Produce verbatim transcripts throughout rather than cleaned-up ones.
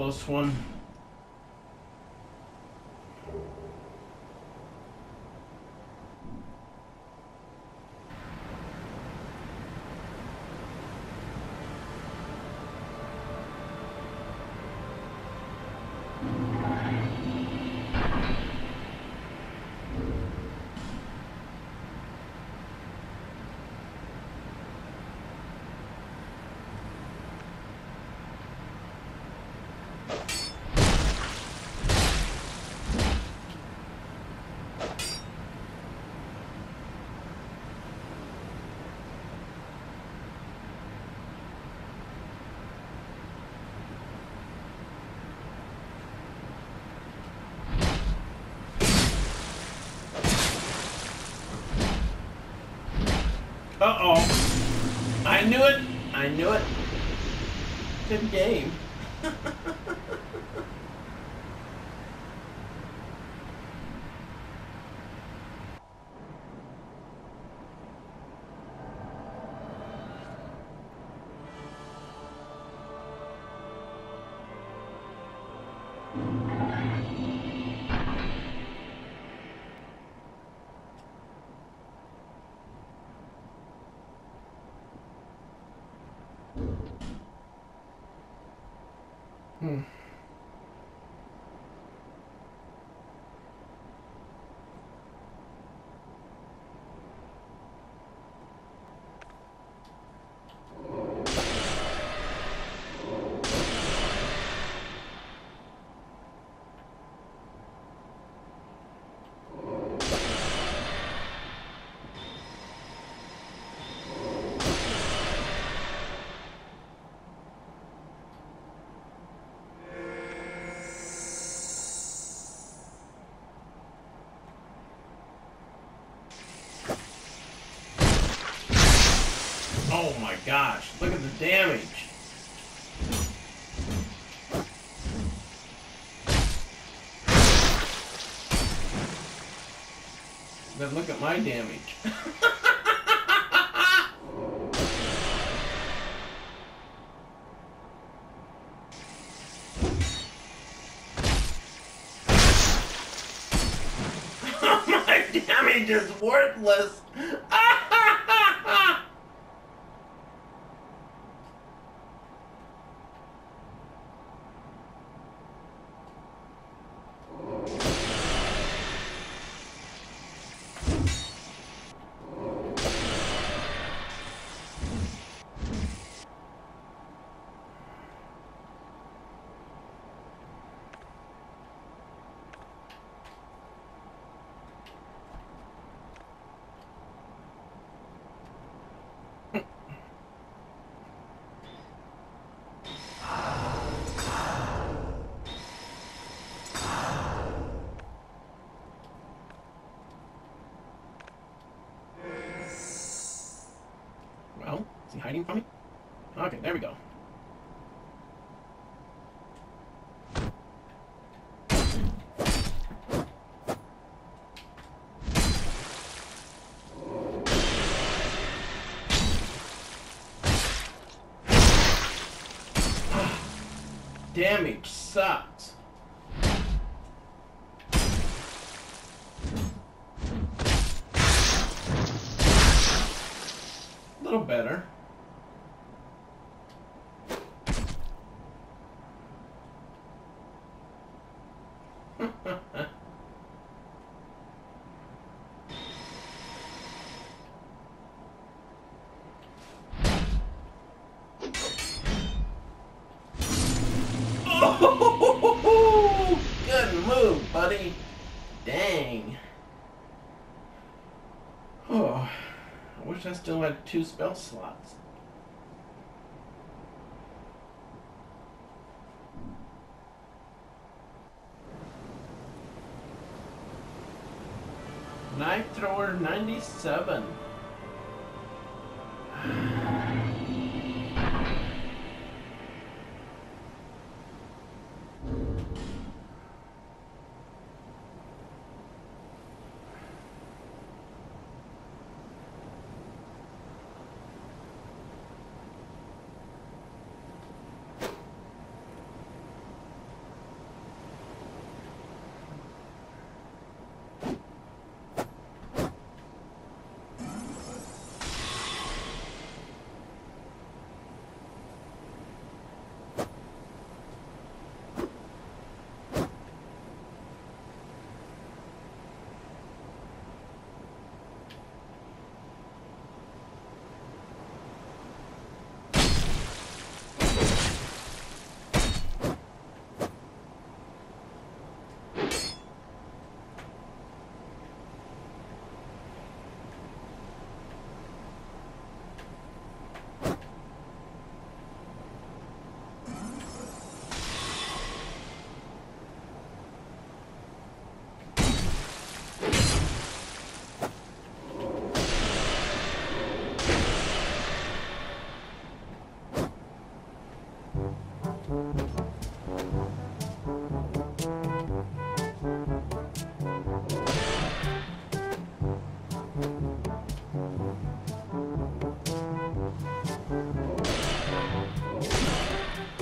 close one. Uh-oh. I knew it. I knew it. Good game. Hmm. Oh my gosh, look at the damage. Then look at my damage. My damage is worthless. Well, is he hiding from me? Okay, there we go. Damage sucks. A little better. Oh, good move, buddy. Dang. Oh, I wish I still had two spell slots. Knife thrower ninety-seven.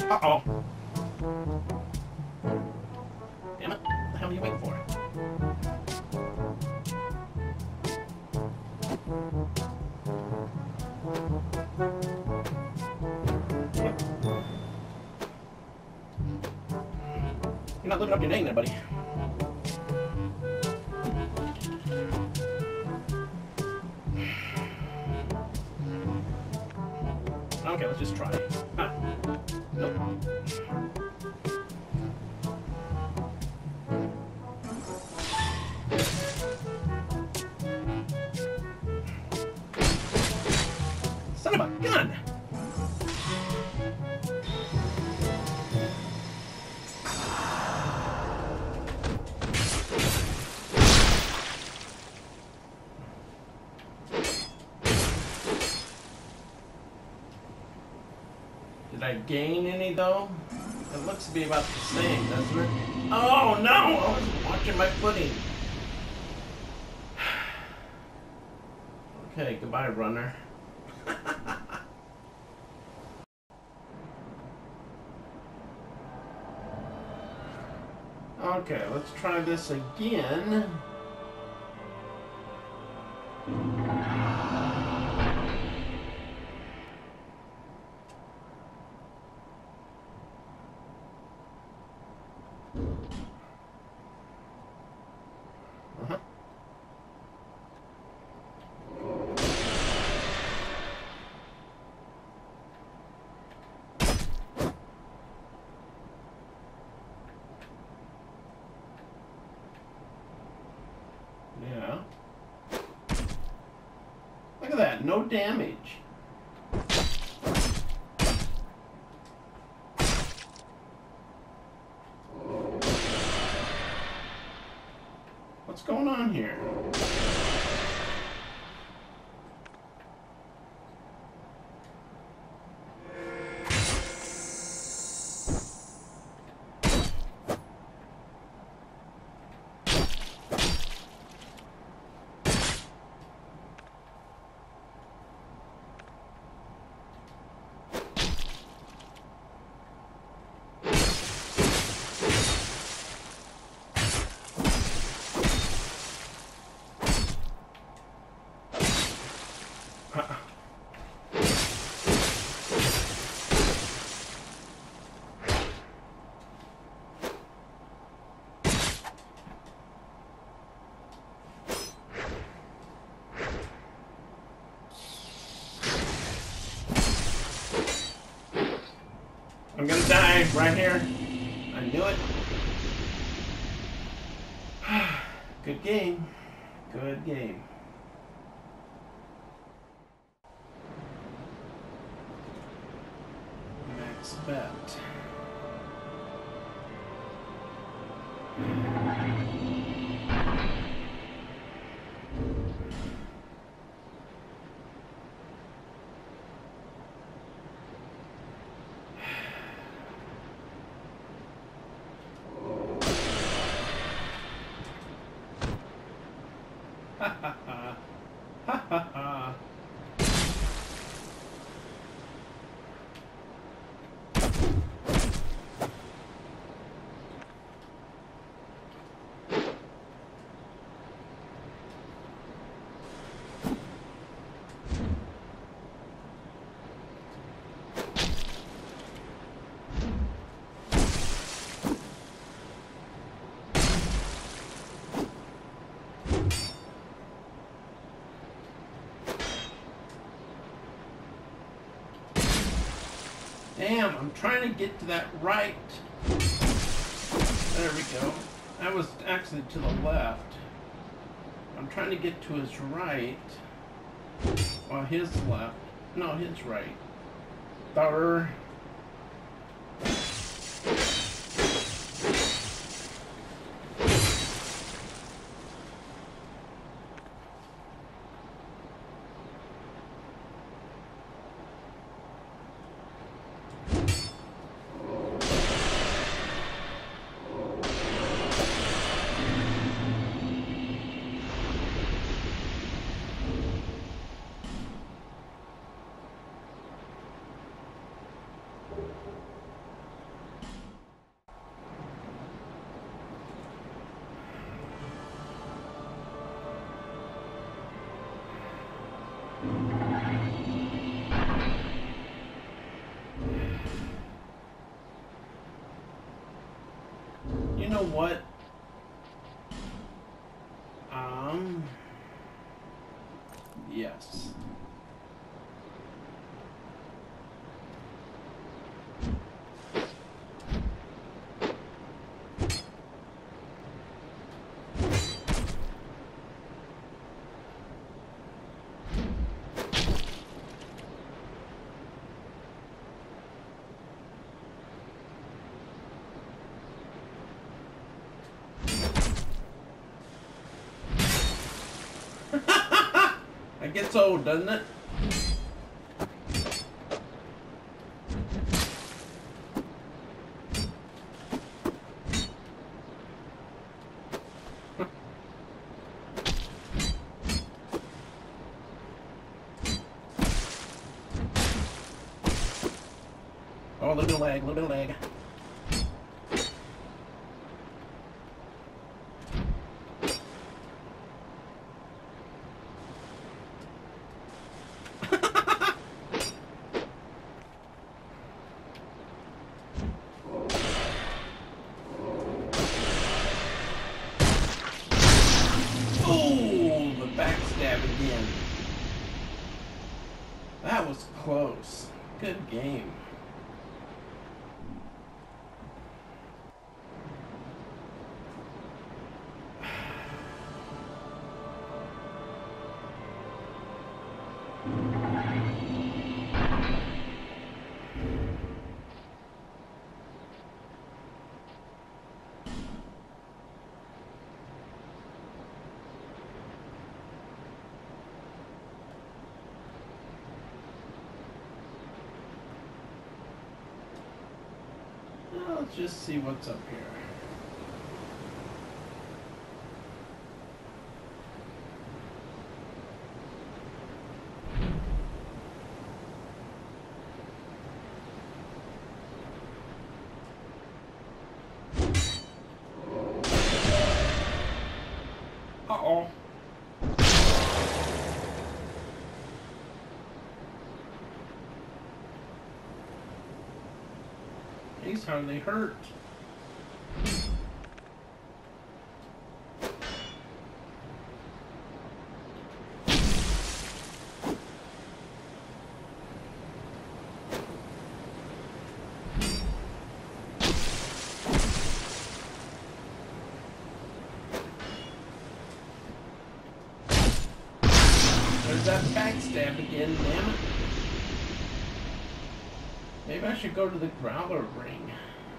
Uh-oh. Damn it. What the hell are you waiting for? You're not living up to your name there, buddy. Okay, let's just try. Ah. Nope. Son of a gun! Did I gain any though? It looks to be about the same, doesn't it? Oh no! I was watching my footing. Okay, goodbye, runner. Okay, let's try this again. Uh-huh. Yeah. Look at that, no damage. What's going on here? I'm gonna die right here. I knew it. Good game. Good game. Max bet. Ha ha ha. Ha ha ha. Damn, I'm trying to get to that right. There we go. I was actually to the left. I'm trying to get to his right. Well, his left. No, his right. Third. what? Um. Yes. It gets old, doesn't it? Oh, look at the lag, look at the lag. Oh, the backstab again. That was close. Good game. Let's just see what's up here. Uh-oh. He's hardly hurt. There's that backstab again, damn it. Maybe I should go to the Growler ring.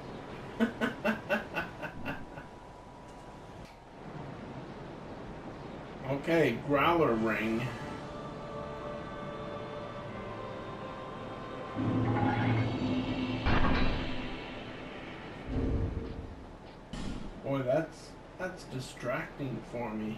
Okay, Growler ring. Boy, that's that's distracting for me.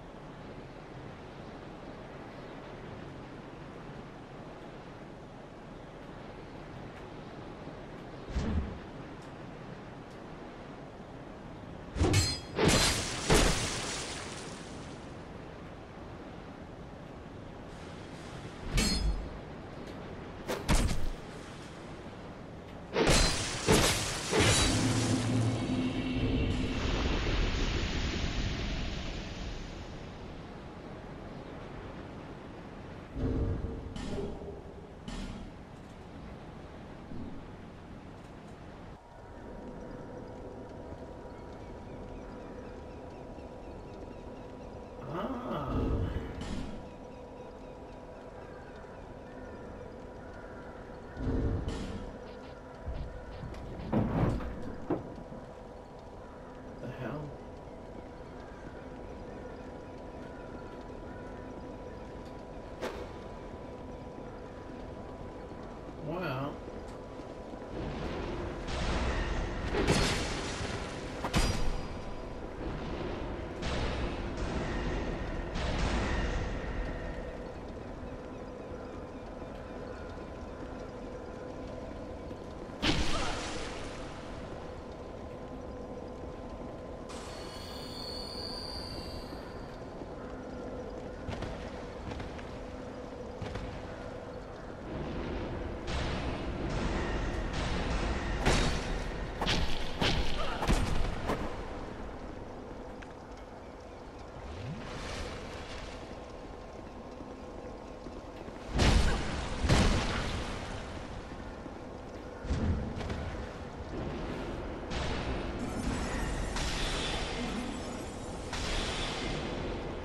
Well,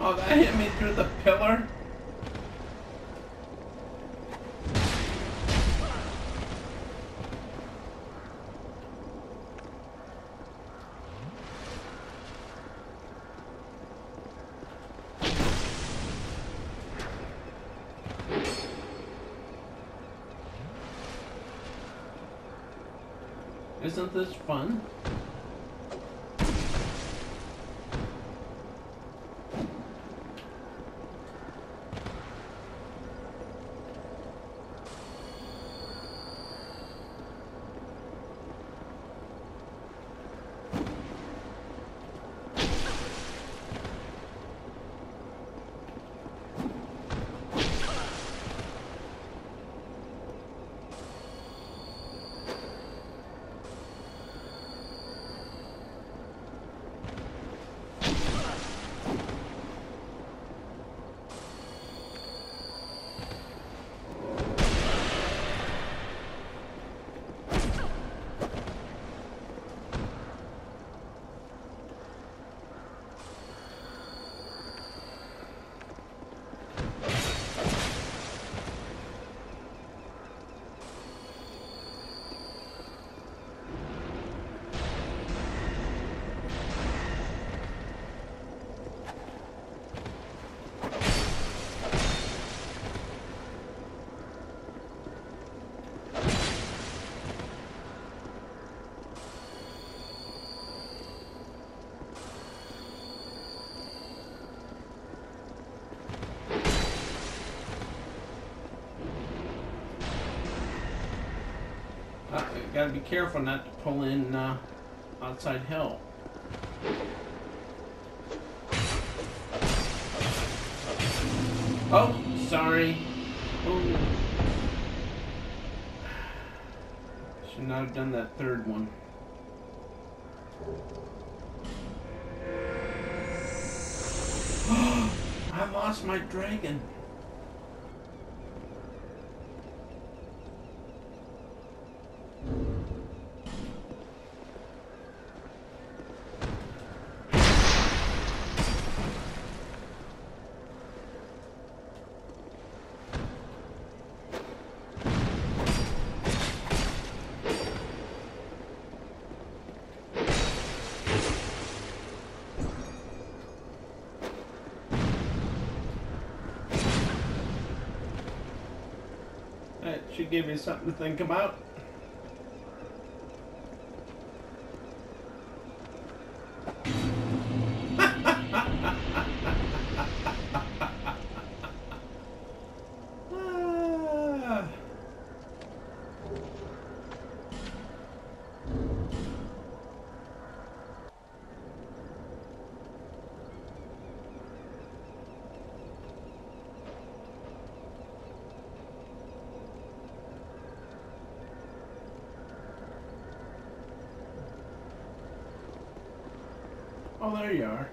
Oh, that hit me through the pillar? Isn't this fun? Gotta be careful not to pull in uh, outside help. Oh, sorry. Ooh. Should not have done that third one. I lost my dragon. That should give you something to think about. Oh, there you are.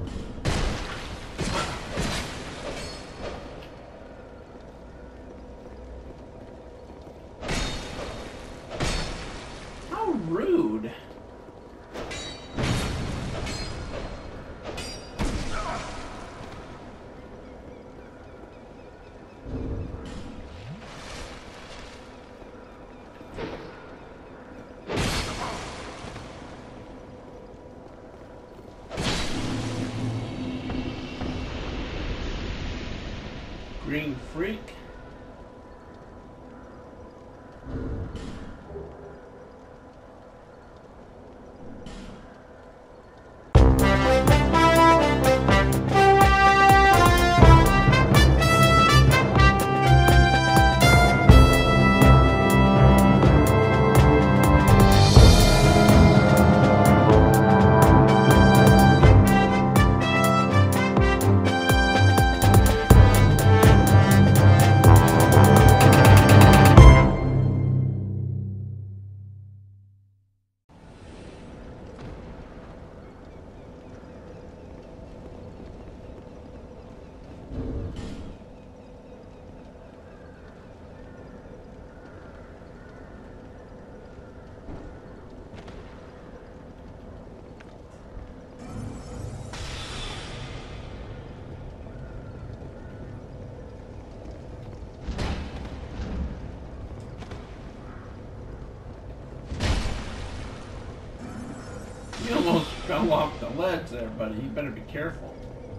How rude. Green freak. fell off the ledge there, buddy. You better be careful.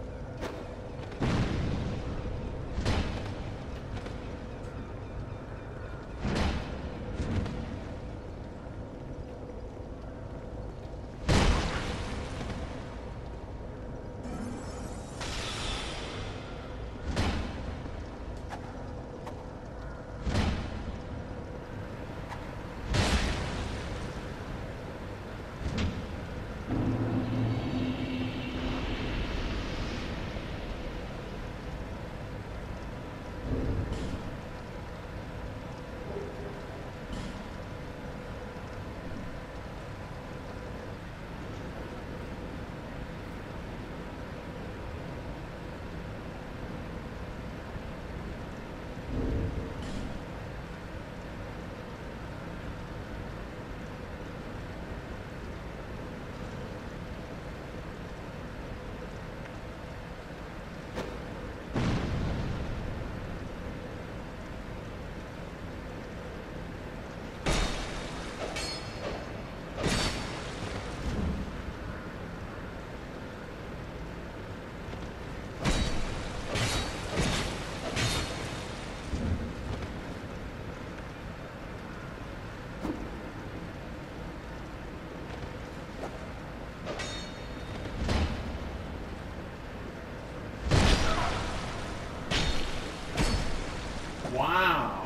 Wow.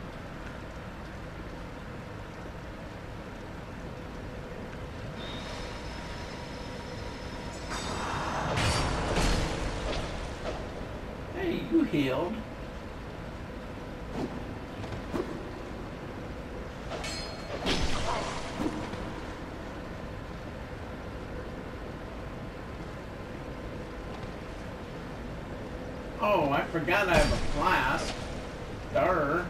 Hey, you healed. Oh, I forgot I have a flask. Darn.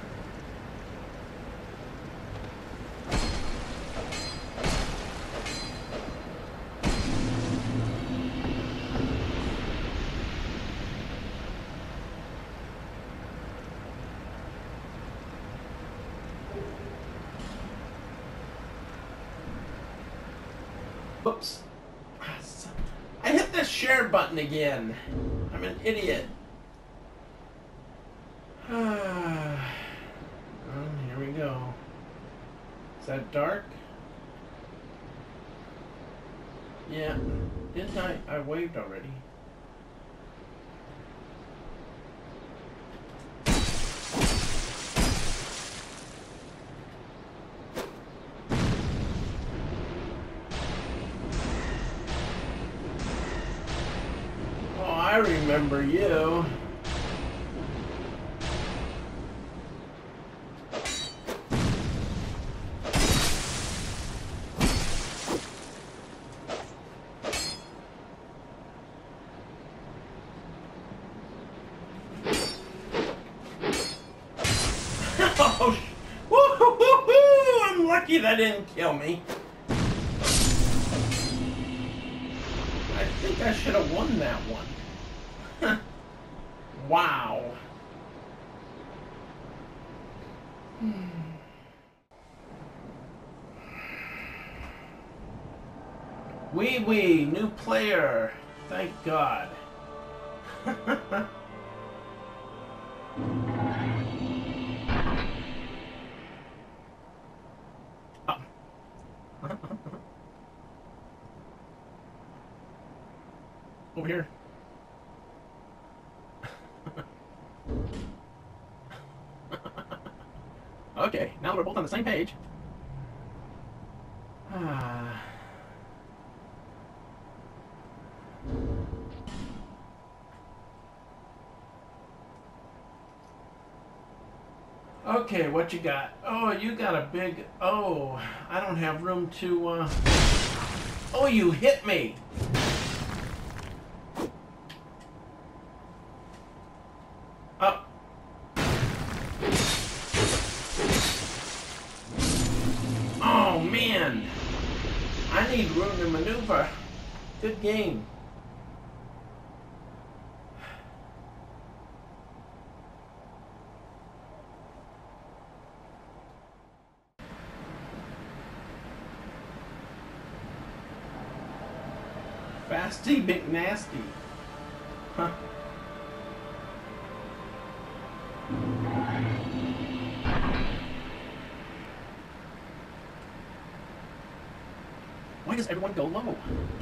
Whoops. I hit the share button again. I'm an idiot. Well, here we go. Is that dark? Yeah. Didn't I? I waved already. Oh, I remember you. Oh, woo-hoo-hoo-hoo! I'm lucky that didn't kill me. I think I should have won that one. Wow. Wee wee, new player. Thank God. Over here. Okay, now we're both on the same page. Ah. Okay, what you got? Oh, you got a big... Oh, I don't have room to... Uh... Oh, you hit me! Oh. Oh, man! I need room to maneuver. Good game. Fasty McNasty. Huh. Why does everyone go low?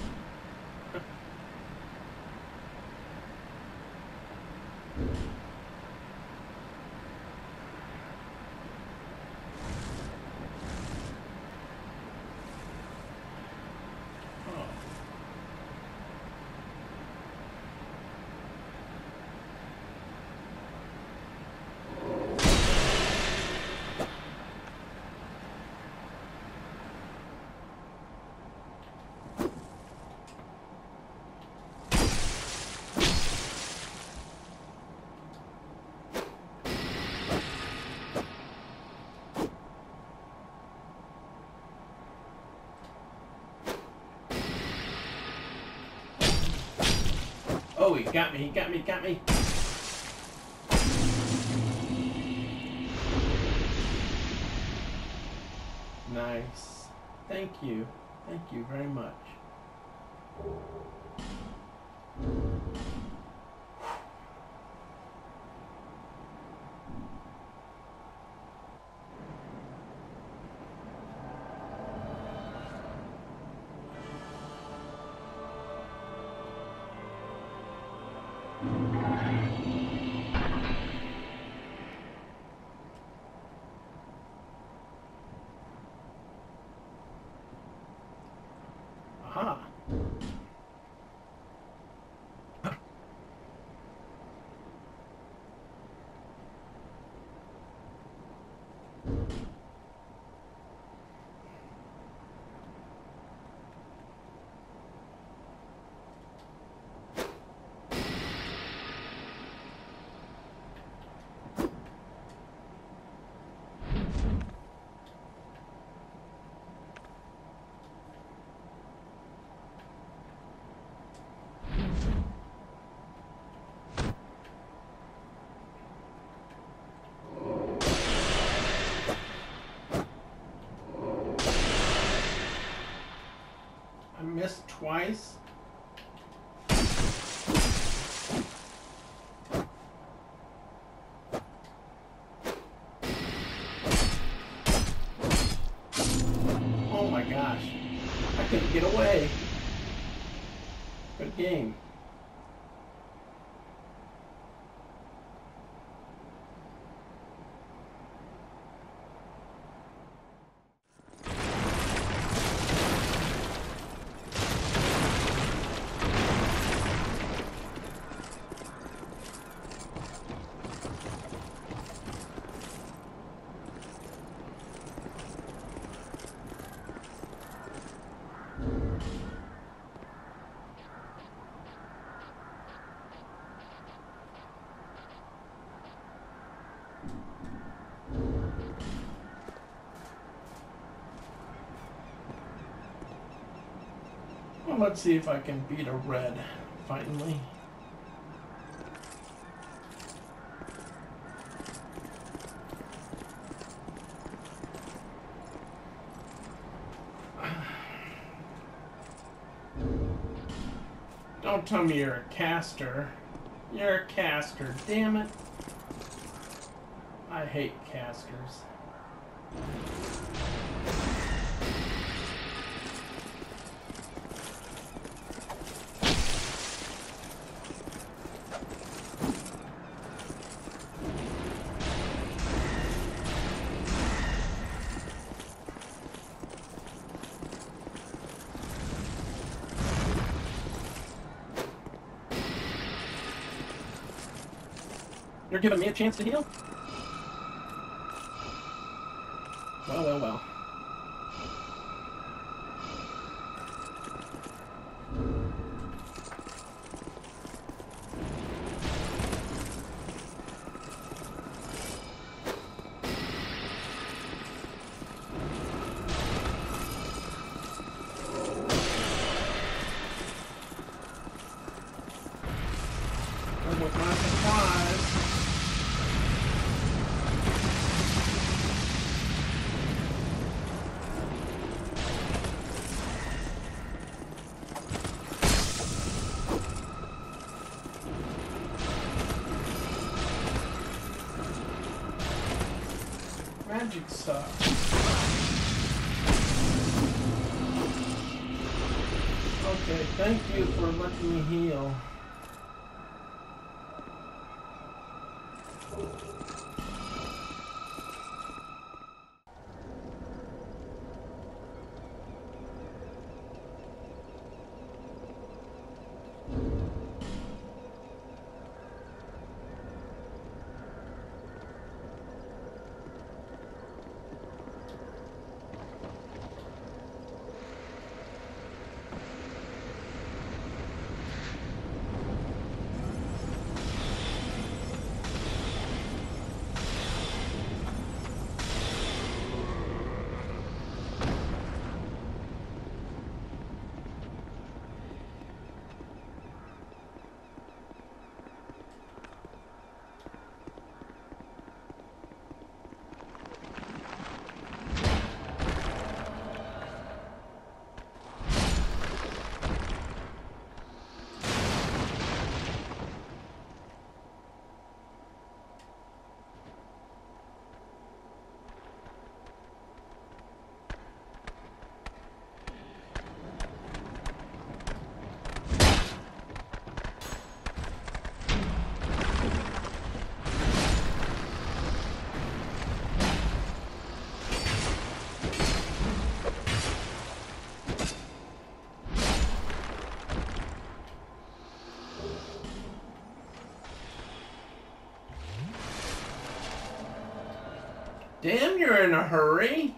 Oh, he got me, he got me, he got me. Nice. Thank you. Thank you very much. Aha. I missed twice. Oh my gosh. I couldn't get away. Good game. Well, let's see if I can beat a red, finally. Don't tell me you're a caster. You're a caster, damn it. I hate casters. You're giving me a chance to heal? Well, well, well. Come with my supplies. Magic sucks. Okay, thank you for letting me heal. Damn, you're in a hurry.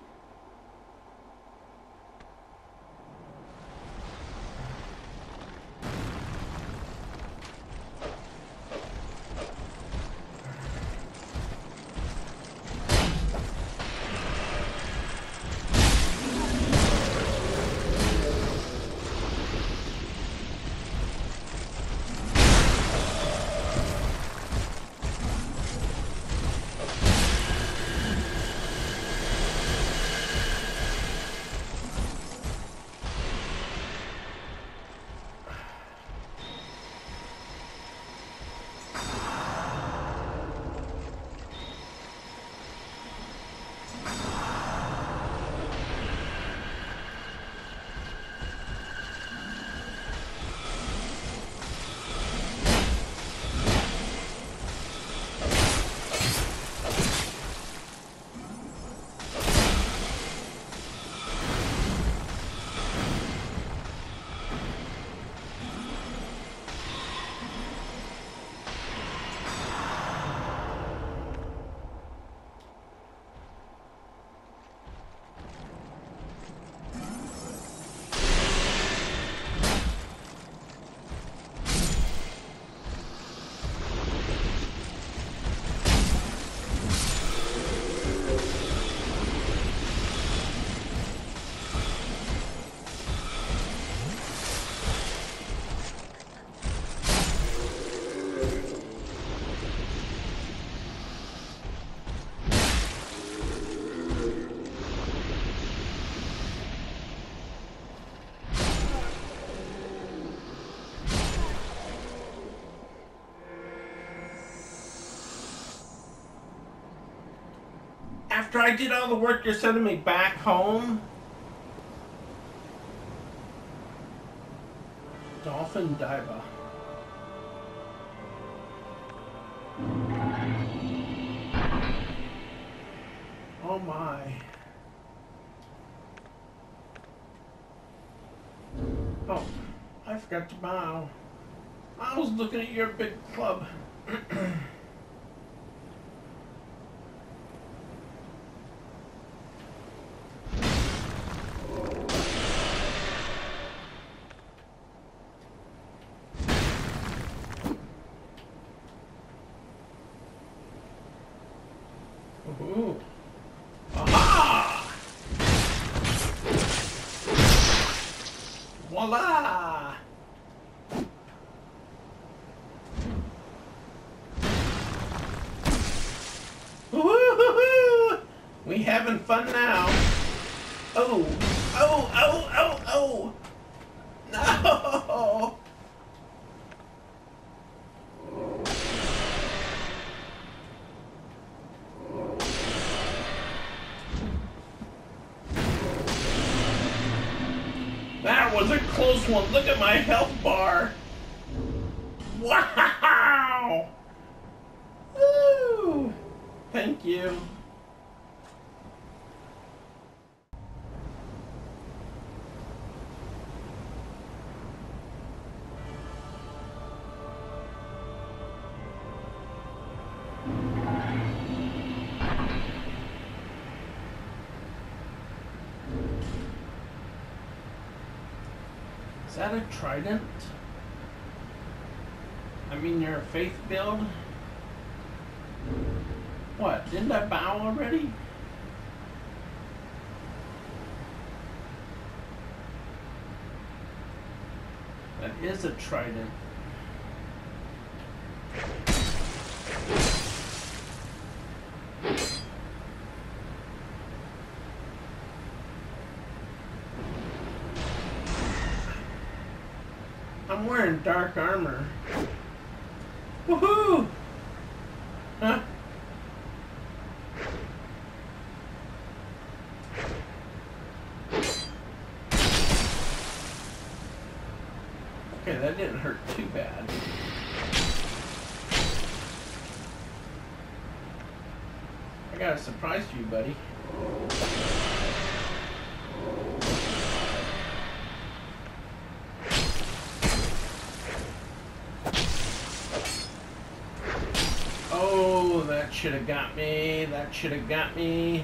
After I did all the work, you're sending me back home? Dolphin diver. Oh my. Oh, I forgot to bow. I was looking at your big club. Ooh. Aha! Voila! Woo-hoo-hoo-hoo! We having fun now. Oh, oh, oh, oh, oh! No! was a close one. Look at my health bar. Wow! Woo! Thank you. Is that a trident? I mean, you're a faith build? What, didn't I bow already? That is a trident. I'm wearing dark armor. Woohoo! Huh? Okay, that didn't hurt too bad. I got a surprise for you, buddy. Oh, that should have got me. That should have got me.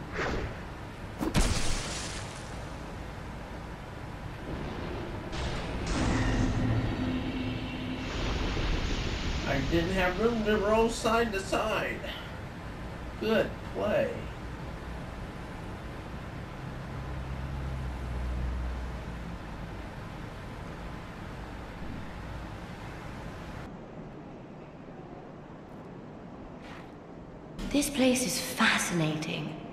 I didn't have room to roll side to side. Good play. This place is fascinating.